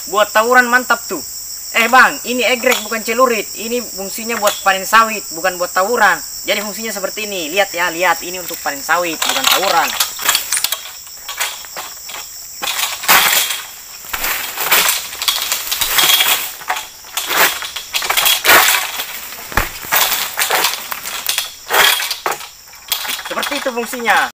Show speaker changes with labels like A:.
A: buat tawuran mantap tuh. Bang, ini egrek bukan celurit. Ini fungsinya buat panen sawit, bukan buat tawuran. Jadi fungsinya seperti ini. Lihat ya, lihat. Ini untuk panen sawit, bukan tawuran. Seperti itu fungsinya.